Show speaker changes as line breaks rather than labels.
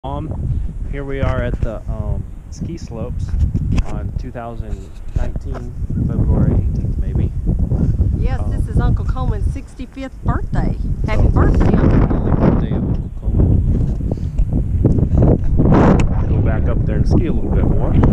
Here we are at the ski slopes on 2019, February 18th maybe.
Yes, this is Uncle Coleman's 65th birthday. Happy birthday, Uncle Coleman.
Birthday of Uncle Coleman. Go back up there and ski a little bit more.